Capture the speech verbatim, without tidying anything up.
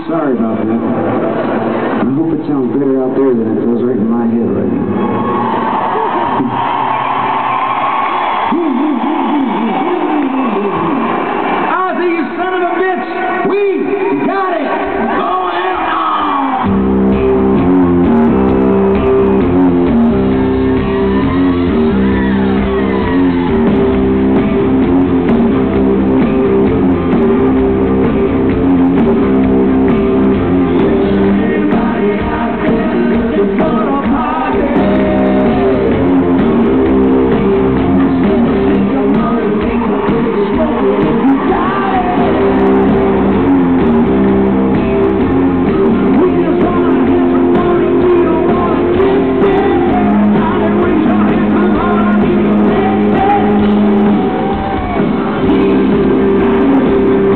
sorry about that. I hope it sounds better out there than it does right in my head right now.